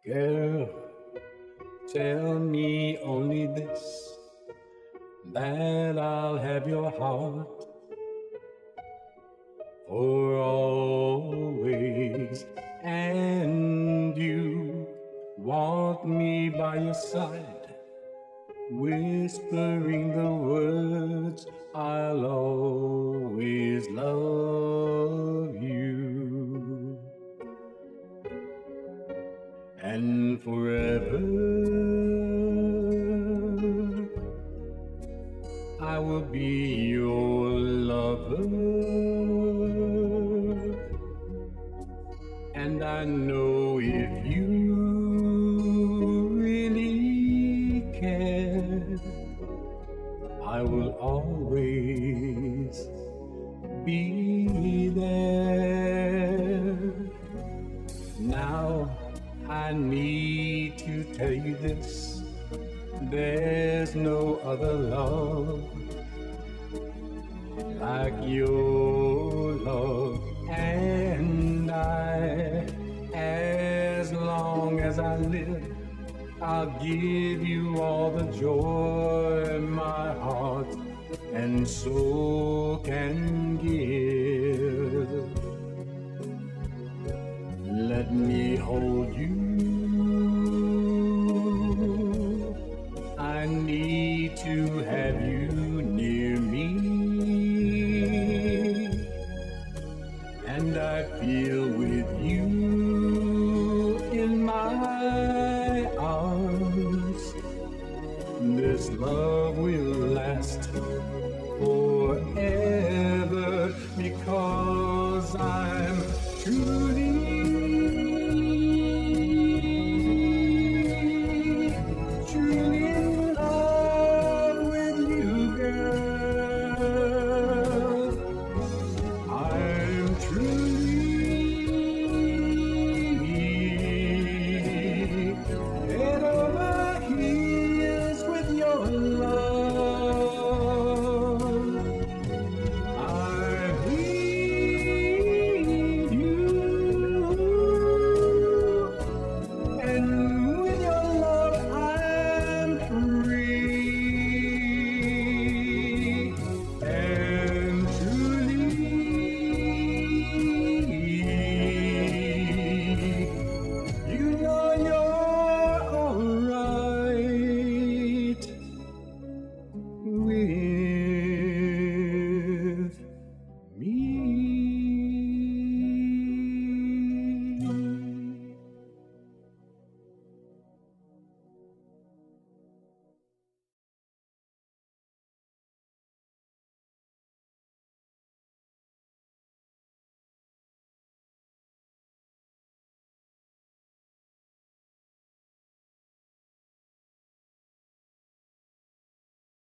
Girl, tell me only this, that I'll have your heart for always, and you want me by your side, whispering the words, I'll always love you. And forever I will be your lover, and I know if you really care, I will always be there. Now I need to tell you this, there's no other love like your love, and as long as I live, I'll give you all the joy my heart and soul can give. Let me hold you, I need to have you near me, and I feel with you in my arms, this love will last